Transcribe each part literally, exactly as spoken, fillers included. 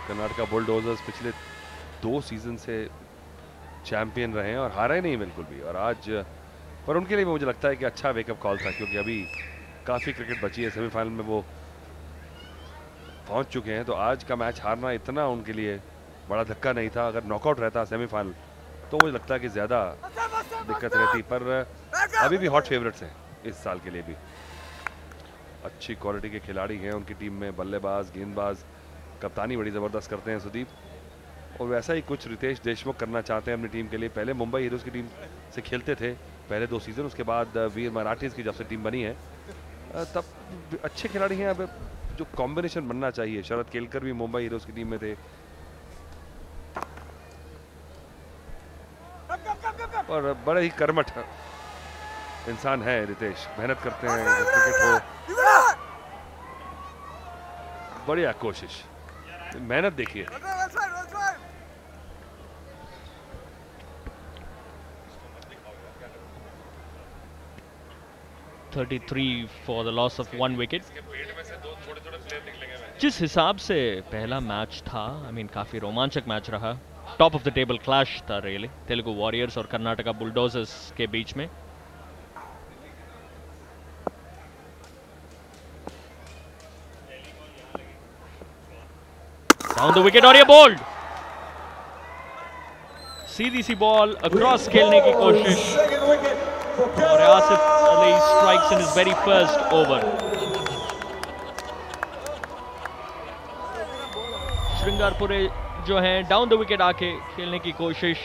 Karnataka bulldozers पिछले दो season से चैंपियन रहे हैं और हारे नहीं बिल्कुल भी। और आज पर उनके लिए मुझे लगता है कि अच्छा वेकअप कॉल था, क्योंकि अभी काफ़ी क्रिकेट बची है, सेमीफाइनल में वो पहुंच चुके हैं। तो आज का मैच हारना इतना उनके लिए बड़ा धक्का नहीं था। अगर नॉकआउट रहता सेमीफाइनल तो मुझे लगता है कि ज़्यादा दिक्कत रहती, पर अभी भी हॉट फेवरेट्स हैं इस साल के लिए भी। अच्छी क्वालिटी के खिलाड़ी हैं उनकी टीम में, बल्लेबाज, गेंदबाज, कप्तानी बड़ी ज़बरदस्त करते हैं सुदीप। और वैसा ही कुछ रितेश देशमुख करना चाहते हैं अपनी टीम के लिए। पहले मुंबई हीरोज़ की टीम से खेलते थे पहले दो सीज़न, उसके बाद वीर मराठीज़ की जब से टीम बनी है तब अच्छे खिलाड़ी हैं। अब जो कॉम्बिनेशन बनना चाहिए, शरद केलकर भी मुंबई हीरोज़ की टीम में थे और बड़े ही कर्मठ इंसान है रितेश, मेहनत करते हैं क्रिकेट हो। बढ़िया कोशिश, मेहनत देखिए। thirty-three for the loss of one wicket. जिस हिसाब से पहला मैच था, आई मीन काफी रोमांचक मैच रहा, top of the table clash था रियली, तेलुगु वॉरियर्स और कर्नाटका बुलडोजर्स के बीच में। डाउन द विकेट और ये बोल्ड, सीधी सी बॉल अक्रॉस खेलने की कोशिश और Asif Ali strikes in his very first over. Shringarpure जो हैं डाउन द विकेट आके खेलने की कोशिश,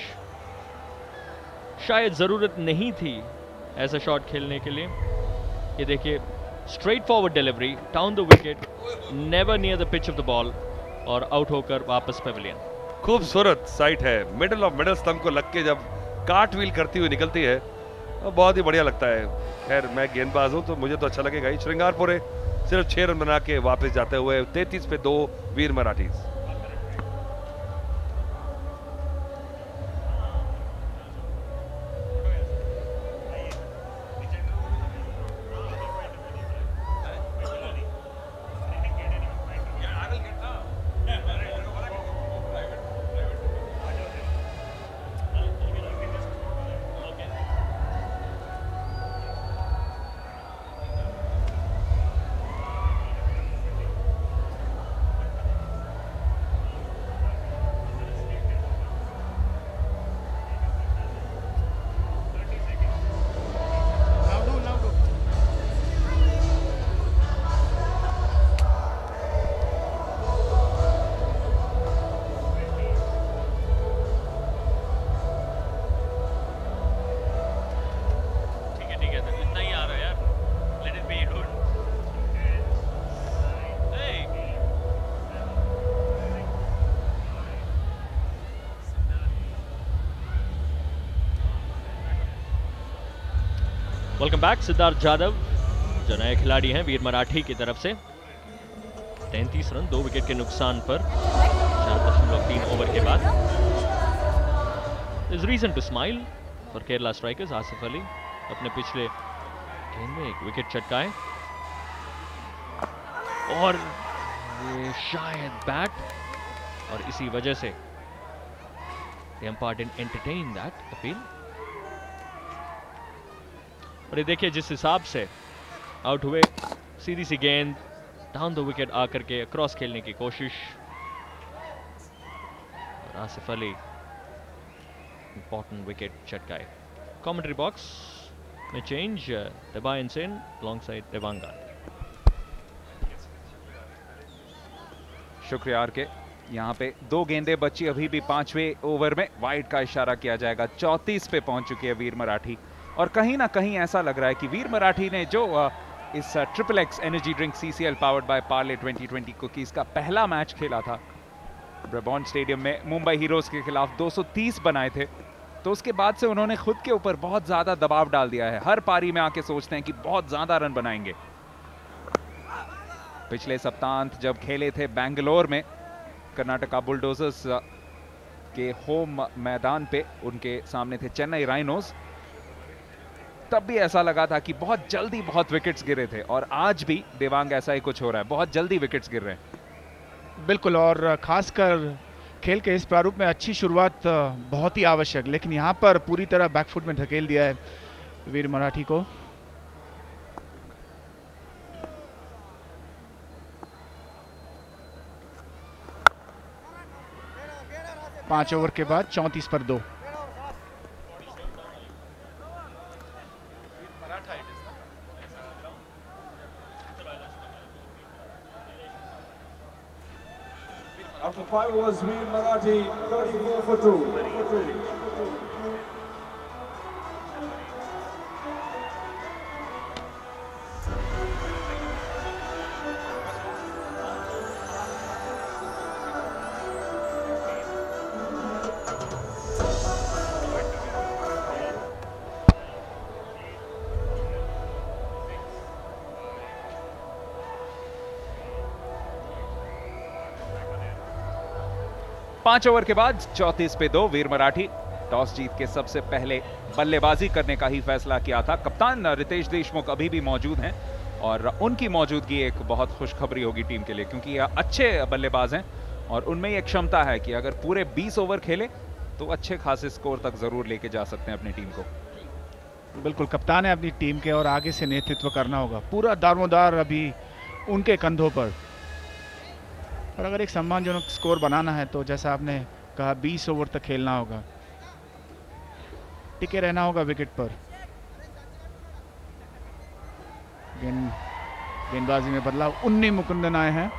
शायद जरूरत नहीं थी ऐसा शॉट खेलने के लिए। ये देखिए, straight forward delivery down the wicket, never near the pitch of the ball और आउट होकर वापस पेविलियन। खूबसूरत साइट है, मिडल ऑफ मिडल स्टंप को लग के जब कार्ट व्हील करती हुई निकलती है, बहुत ही बढ़िया लगता है। खैर मैं गेंदबाज हूं तो मुझे तो अच्छा लगेगा ही। श्रृंगारपुरे सिर्फ छह रन बना के वापस जाते हुए तैंतीस पे दो वीर मराठीज। Welcome back. सिद्धार्थ जाधव जो नए खिलाड़ी हैं वीर मराठी की तरफ से, तैंतीस रन दो विकेट के नुकसान पर चार दशमलव तीन ओवर के बाद। Is reason to smile for Kerala strikers. Asif Ali अपने पिछले गेंद में एक विकेट चटकाए और ये शायद बैट, और इसी वजह से the umpire didn't entertain that appeal। और ये देखिए जिस हिसाब से आउट हुए, सीधी सी गेंद डाउन द विकेट आकर के क्रॉस खेलने की कोशिश, और आसिफ अली इंपॉर्टेंट विकेट चटकाए। कमेंट्री बॉक्स में चेंज, देबायन सेन अलोंगसाइड देवांगा। शुक्रिया आर के। यहाँ पे दो गेंदें बची, अभी भी पांचवें ओवर में वाइड का इशारा किया जाएगा। चौंतीस पे पहुंच चुकी है वीर मराठी, और कहीं ना कहीं ऐसा लग रहा है कि वीर मराठी ने जो इस triple X energy drink CCL powered by Parle twenty twenty cookies का पहला मैच खेला था ब्रबॉर्न स्टेडियम में, मुंबई हीरोज के खिलाफ दो सौ तीस बनाए थे, तो उसके बाद से उन्होंने खुद के ऊपर बहुत ज्यादा दबाव डाल दिया है। हर पारी में आके सोचते हैं कि बहुत ज्यादा रन बनाएंगे। पिछले सप्ताहांत जब खेले थे बेंगलोर में कर्नाटका बुलडोजर्स के होम मैदान पे, उनके सामने थे चेन्नई राइनोज, तब भी ऐसा लगा था कि बहुत जल्दी बहुत विकेट्स गिरे थे, और आज भी देवांग ऐसा ही कुछ हो रहा है, बहुत जल्दी विकेट्स गिर रहे हैं। बिल्कुल, और खासकर खेल के इस प्रारूप में अच्छी शुरुआत बहुत ही आवश्यक, लेकिन यहाँ पर पूरी तरह बैकफुट में धकेल दिया है वीर मराठी को। पांच ओवर के बाद चौंतीस पर दो। After five overs, Veer Marathi thirty-four for two. पांच ओवर के बाद चौंतीस पे दो। वीर मराठी टॉस जीत के सबसे पहले बल्लेबाजी करने का ही फैसला किया था। कप्तान रितेश देशमुख अभी भी मौजूद हैं और उनकी मौजूदगी एक बहुत खुशखबरी होगी टीम के लिए, क्योंकि ये अच्छे बल्लेबाज हैं और उनमें ये क्षमता है कि अगर पूरे बीस ओवर खेले तो अच्छे खासे स्कोर तक जरूर लेके जा सकते हैं अपनी टीम को। बिल्कुल, कप्तान है अपनी टीम के और आगे से नेतृत्व करना होगा। पूरा दारोमदार अभी उनके कंधों पर, और अगर एक सम्मानजनक स्कोर बनाना है तो जैसा आपने कहा बीस ओवर तक खेलना होगा, टिके रहना होगा विकेट पर। गेंद गेंदबाजी में बदलाव, उन्नी मुकुंदन आए हैं।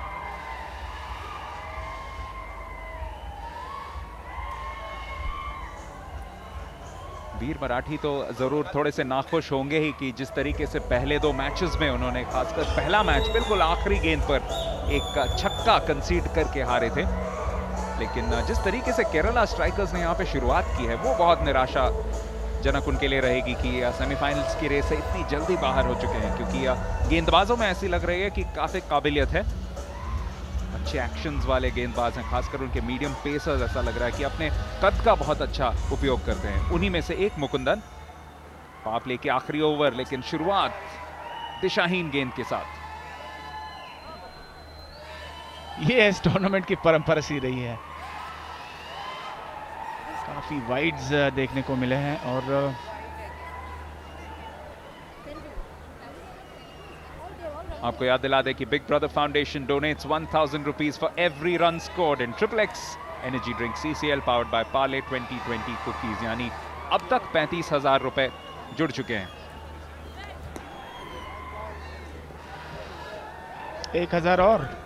वीर मराठी तो जरूर थोड़े से नाखुश होंगे ही कि जिस तरीके से पहले दो मैचेस में उन्होंने, खासकर पहला मैच बिल्कुल आखिरी गेंद पर एक छक्का कंसीड करके हारे थे, लेकिन जिस तरीके से केरला स्ट्राइकर्स ने यहाँ पे शुरुआत की है वो बहुत निराशाजनक उनके लिए रहेगी कि सेमीफाइनल्स की रेस से इतनी जल्दी बाहर हो चुके हैं, क्योंकि गेंदबाजों में ऐसी लग रही है कि काफी काबिलियत है, अच्छे एक्शंस वाले गेंदबाज हैं, खासकर उनके मीडियम पेसर्स ऐसा लग रहा है कि अपने कद का बहुत अच्छा उपयोग करते हैं। उन्हीं में से एक मुकुंदन। पावर प्ले के आखिरी ओवर, लेकिन शुरुआत दिशाहीन गेंद के साथ। ये इस टूर्नामेंट की परंपरा सी रही है, काफी वाइड्स देखने को मिले हैं और आपको याद दिला दें कि big brother foundation donates one thousand rupees for every run scored in triple X energy drink CCL powered by Parle twenty twenty cookies, यानी अब तक पैंतीस हजार रुपए जुड़ चुके हैं। एक हजार और